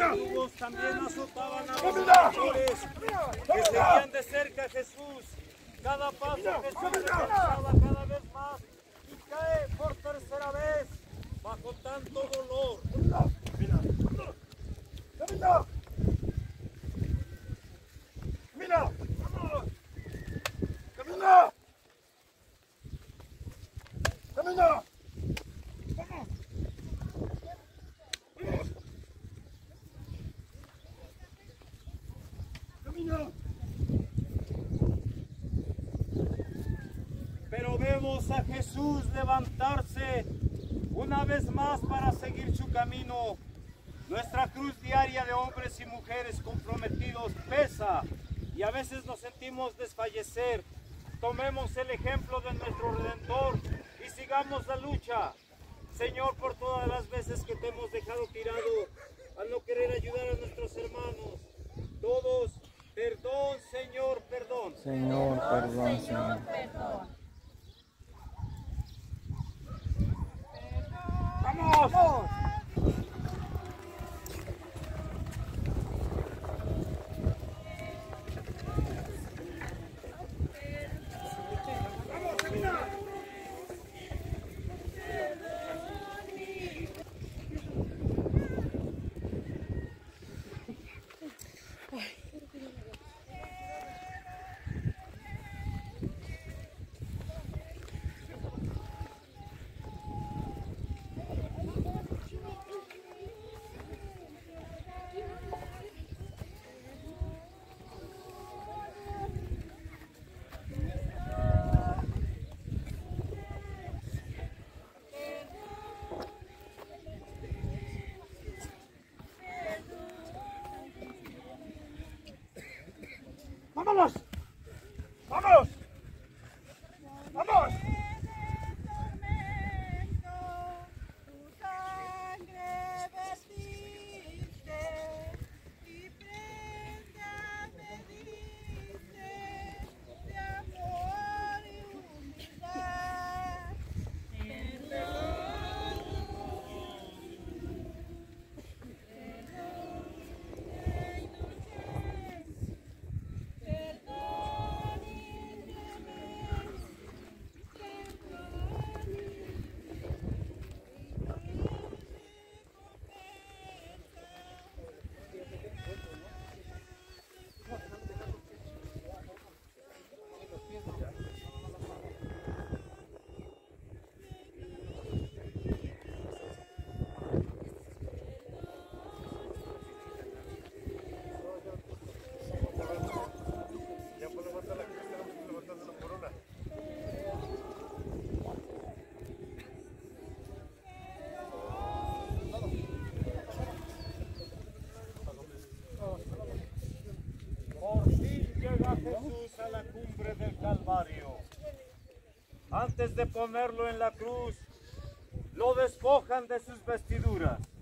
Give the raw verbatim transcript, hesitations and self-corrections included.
verdugos también azotaban a los pecadores que seguían de cerca a Jesús. Cada paso Jesús se cansaba cada vez más y cae por tercera vez bajo tanto dolor. Camina. Camina. Camina. Camina. Camina. Camina. Pero vemos a Jesús levantarse una vez más para seguir su camino. Nuestra cruz diaria de hombres y mujeres comprometidos pesa y a veces nos sentimos desfallecer. Tomemos el ejemplo de nuestro Redentor y sigamos la lucha. Señor, por todas las veces que te hemos dejado tirado al no querer ayudar a nuestros hermanos, todos, perdón, Señor, perdón. Señor, perdón, Señor. ¡Vamos! ¡Vamos! ¡Vámonos! ¡Vamos! ¡Vamos! Jesús a la cumbre del Calvario. Antes de ponerlo en la cruz, lo despojan de sus vestiduras.